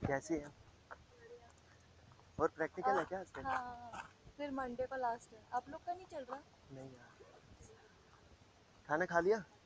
कैसी है? और प्रैक्टिकल है क्या आज तक? हाँ, फिर मंडे को लास्ट है। आप लोग का नहीं चल रहा? नहीं यार। खाना खा लिया?